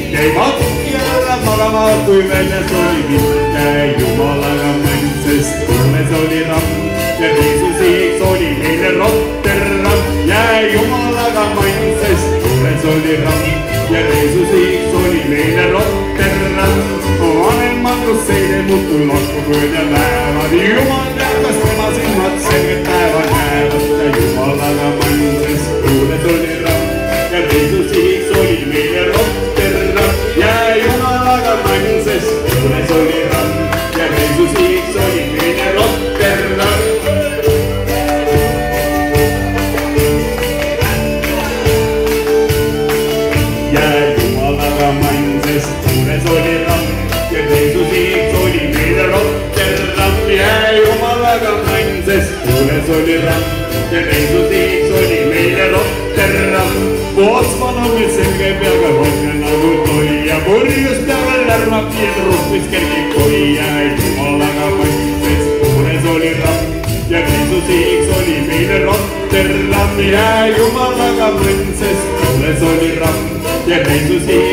jäi matkijale magama, kui väljas oli mitte jumalaga mäng, sest tuules oli ramm ja Jeesusiks oli meile Rotterdam. Jäi jumalaga mäng, sest tuules oli ramm ja Jeesusiks oli meile Rotterdam. Vanemad, kus seide muudkui lahkupööd ja lähevad, jumal teab, kas tema silmad selgelt päevad näevad. Ja jumalaga mäng, sest tuules oli ramm ja Jeesusiks oli meile Rotterdam. Jäi jumalaga mäng, sest tuules oli ramm ja Jeesusiks oli meile Rotterdam. Jäi jumalaga mäng, sest tuules oli ramm ja Jeesusiks oli meile Rotterdam. Jäi jumalaga mäng, sest tuules oli ramm ja Jeesusiks oli meile Rotterdam. Pootsman on meil selge peaga rohkem nagu toi ja purjus peaga lärmab ja truppis kergib koi. Jäi jumalaga mäng, sest tuules oli ramm ja Jeesusiks oli meile Rotterdam. Jäi jumalaga mäng, sest tuules oli ramm ja Jeesusiks